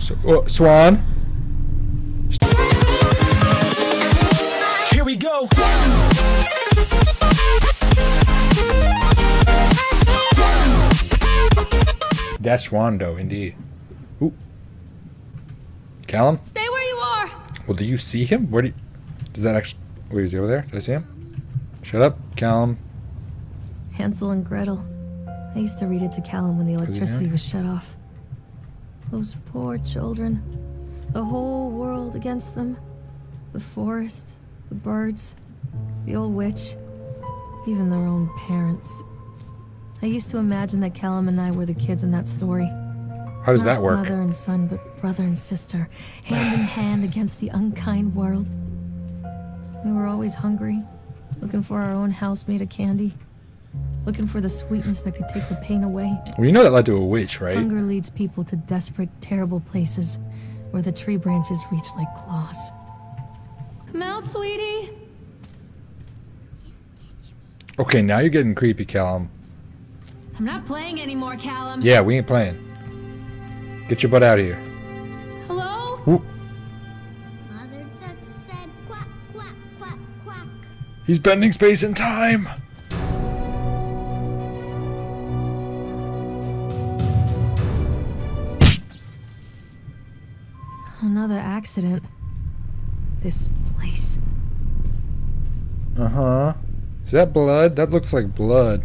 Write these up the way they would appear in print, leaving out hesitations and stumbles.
So, Swan. Here we go. That's Swando, indeed. Ooh. Callum? Stay where you are. Well, do you see him? Where do you... Does that actually... Wait, is he over there? Did I see him? Shut up, Callum. Hansel and Gretel. I used to read it to Callum when the electricity was shut off. Those poor children. The whole world against them. The forest, the birds, the old witch, even their own parents. I used to imagine that Callum and I were the kids in that story. How does that work? Not mother and son, but brother and sister, hand in hand against the unkind world. We were always hungry, looking for our own house made of candy. Looking for the sweetness that could take the pain away. Well, you know that led to a witch, right? Hunger leads people to desperate, terrible places where the tree branches reach like claws. Come out, sweetie. Okay, now you're getting creepy, Callum. I'm not playing anymore, Callum. Yeah, we ain't playing. Get your butt out of here. Hello? Whoop. Mother duck said quack, quack, quack, quack. He's bending space and time. Another accident. This place. Uh-huh. Is that blood? That looks like blood.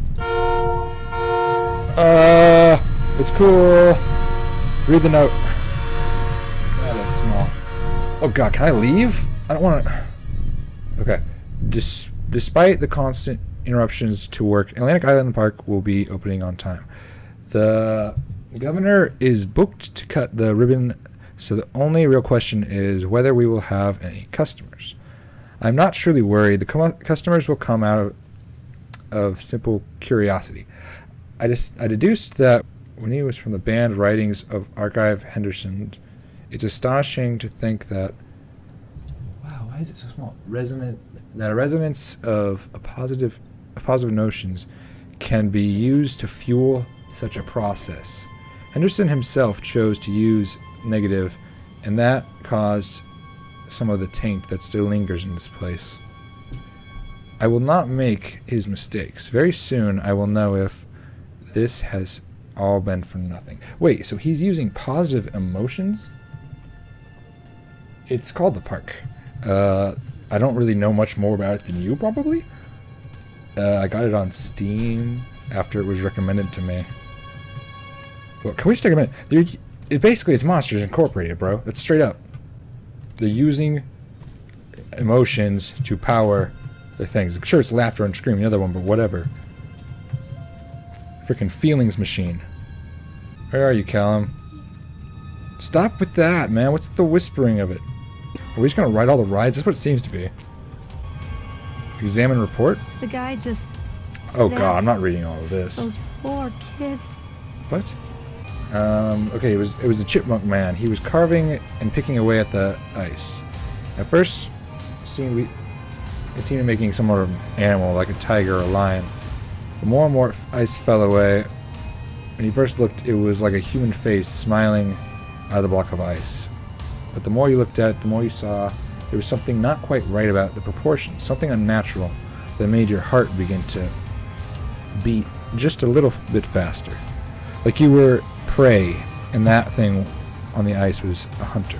It's cool. Read the note. Ah, that's small. Oh god, can I leave? I don't want to... Okay. Despite the constant interruptions to work, Atlantic Island Park will be opening on time. The governor is booked to cut the ribbon, so the only real question is whether we will have any customers. I'm not truly worried. The customers will come out of simple curiosity. I deduced that when he was from the band writings of Archive Henderson. It's astonishing to think that... Wow, why is it so small? That a resonance of positive notions can be used to fuel such a process. Henderson himself chose to use negative, and that caused some of the taint that still lingers in this place. I will not make his mistakes. Very soon I will know if this has all been for nothing. Wait, so he's using positive emotions? It's called The Park. I don't really know much more about it than you, probably. I got it on Steam after it was recommended to me. Well, can we just take a minute? It's Monsters Incorporated, bro. That's straight up. They're using emotions to power their things. I'm sure it's laughter and screaming, the other one, but whatever. Freaking feelings machine. Where are you, Callum? Stop with that, man. What's the whispering of it? Are we just gonna ride all the rides? That's what it seems to be. Examine report? The guy just... Oh god, I'm not reading all of this. Those poor kids. What? Okay, it was the Chipmunk Man. He was carving and picking away at the ice. At first, it seemed him making some sort of animal, like a tiger or a lion. The more and more ice fell away. When he first looked, it was like a human face smiling out of the block of ice. But the more you looked at it, the more you saw there was something not quite right about the proportions, something unnatural that made your heart begin to beat just a little bit faster. Like you were prey, and that thing on the ice was a hunter.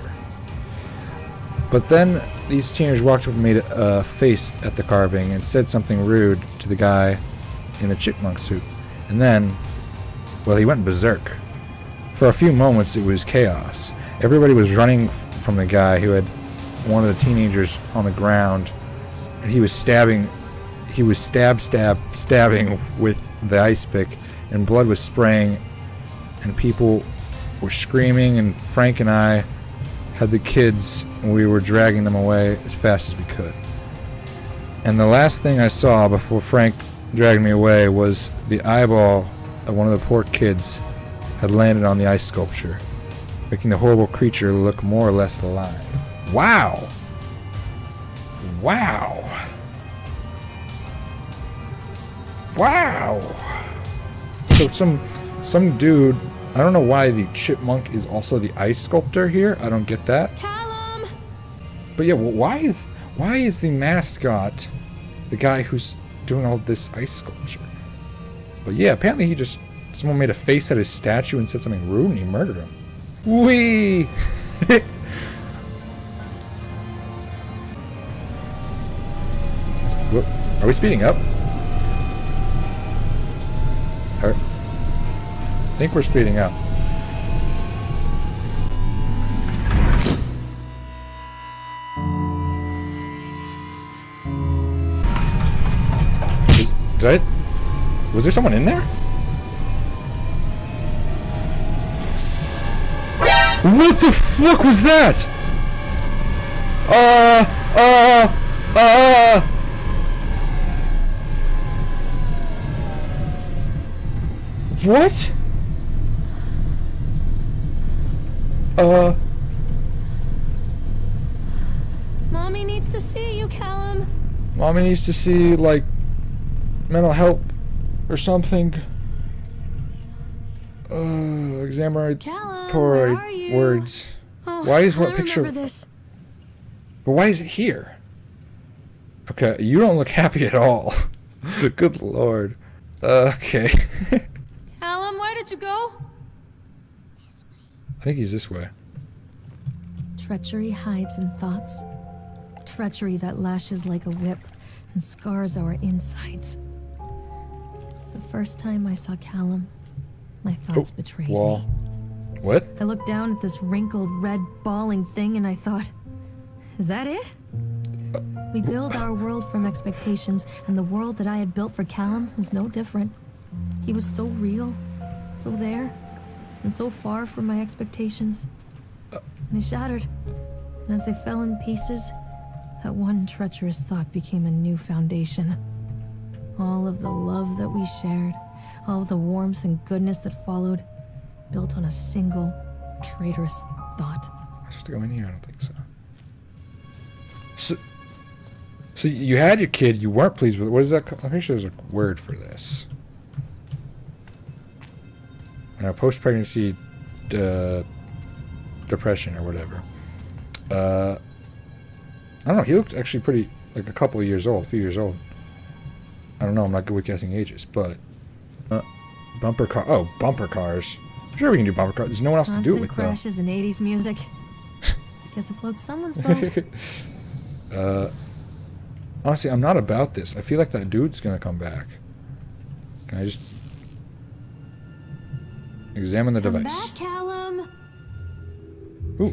But then these teenagers walked up and made a face at the carving and said something rude to the guy in the chipmunk suit. And then, well, he went berserk. For a few moments it was chaos. Everybody was running from the guy who had one of the teenagers on the ground, and he was stabbing. He was stabbing with the ice pick, and blood was spraying, and people were screaming, and Frank and I had the kids, and we were dragging them away as fast as we could. And the last thing I saw before Frank dragged me away was the eyeball of one of the poor kids had landed on the ice sculpture, making the horrible creature look more or less alive. Wow! Wow! Wow! So some dude I don't know why the chipmunk is also the ice sculptor here. I don't get that. Callum! But yeah, well, why is the mascot the guy who's doing all this ice sculpture? But yeah, apparently someone made a face at his statue and said something rude and he murdered him. Whee! Are we speeding up? I think we're speeding up. Was there someone in there? What the fuck was that? What? Mommy needs to see you, Callum. Mommy needs to see, like, mental help or something. Examine Callum, poor where are you? words. Oh, Why is what I picture? remember this. But why is it here? Okay, you don't look happy at all. Good lord. Okay. Callum, where did you go? I think he's this way. Treachery hides in thoughts. Treachery that lashes like a whip and scars our insides. The first time I saw Callum, my thoughts betrayed wall. me. What? I looked down at this wrinkled, red, bawling thing and I thought, is that it? We build our world from expectations, and the world that I had built for Callum was no different. He was so real, so there, and so far from my expectations. They shattered, and as they fell in pieces, that one treacherous thought became a new foundation. All of the love that we shared, all of the warmth and goodness that followed, built on a single, traitorous thought. Am I supposed to go in here? I don't think so. So you had your kid, you weren't pleased with it. What is that called? I'm pretty sure there's a word for this. Post-pregnancy depression or whatever. I don't know, he looked actually pretty, like a couple of years old, a few years old. I don't know, I'm not good with guessing ages, but... bumper car, oh, bumper cars. Sure we can do bumper cars, there's no one else to do it with though. Crashes and 80s music. Guess it floats someone's boat. Honestly, I'm not about this. I feel like that dude's gonna come back. Can I just... examine the Come device. back, Callum. Ooh.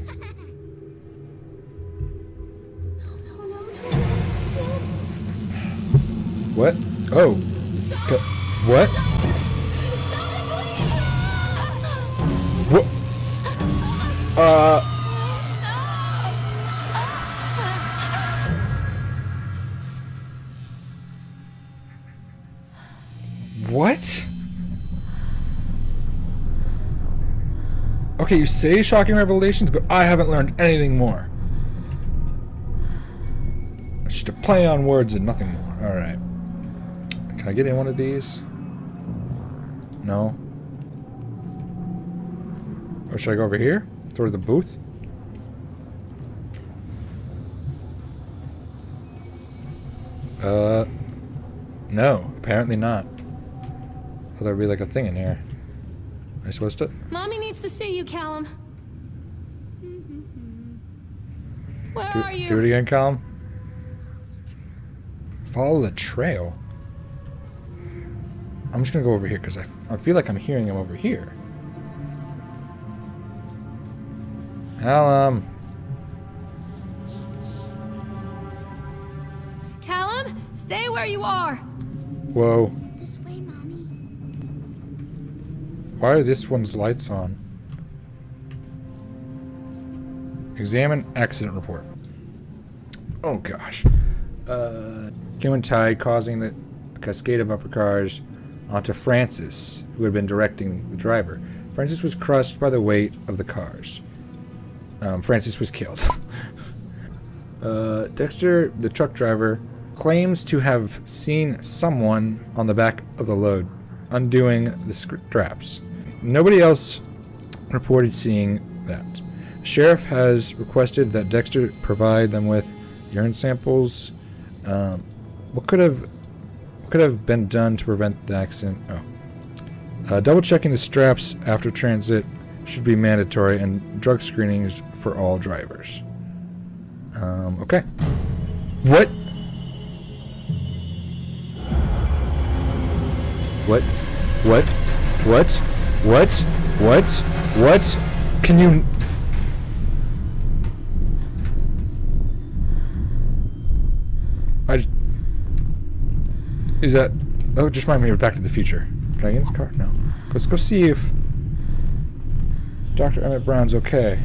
What? Oh. What? What? What? Okay, you say shocking revelations, but I haven't learned anything more. It's just a play on words and nothing more. Alright. Can I get in one of these? No. Or should I go over here? Toward the booth? No. Apparently not. Oh, there'd be like a thing in here. Am I supposed to? Mommy needs to see you, Callum. Where are you? Do it again, Callum. Follow the trail. I'm just gonna go over here because I feel like I'm hearing him over here. Callum. Callum, stay where you are. Whoa. This way, Mommy. Why are this one's lights on? Examine accident report. Oh gosh. Human tide causing the cascade of bumper cars onto Francis, who had been directing the driver. Francis was crushed by the weight of the cars. Francis was killed. Dexter, the truck driver, claims to have seen someone on the back of the load undoing the straps. Nobody else reported seeing that. The sheriff has requested that Dexter provide them with urine samples. What could have been done to prevent the accident? Double checking the straps after transit should be mandatory, and drug screenings for all drivers. Okay. What? What? Can you... Is that... Oh, just remind me of Back to the Future. Can I get in this car? No. Let's go see if Dr. Emmett Brown's okay.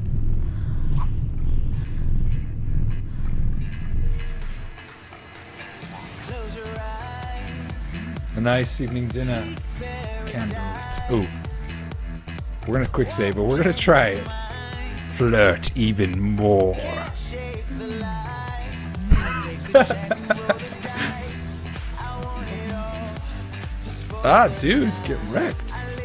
A nice evening dinner. Candlelit. Ooh. We're gonna quick save, but we're gonna try it. Flirt even more. Ah, dude, get wrecked.